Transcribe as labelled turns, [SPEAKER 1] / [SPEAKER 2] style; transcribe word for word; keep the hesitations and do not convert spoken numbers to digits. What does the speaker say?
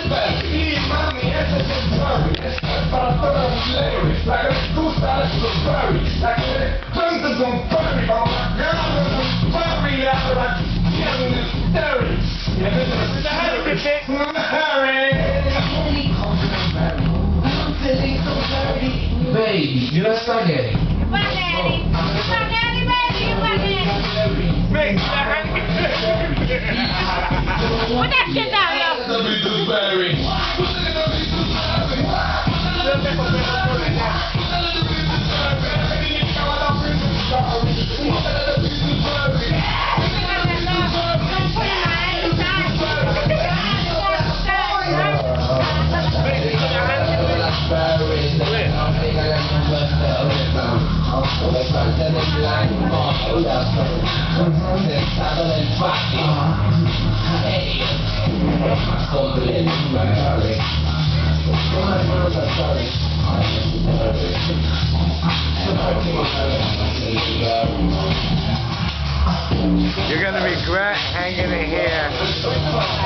[SPEAKER 1] Baby, you love spaghetti.
[SPEAKER 2] Spaghetti. Spaghetti, baby, spaghetti.
[SPEAKER 3] Make that.
[SPEAKER 2] Put that shit down, yo.
[SPEAKER 3] You're gonna regret hanging it here.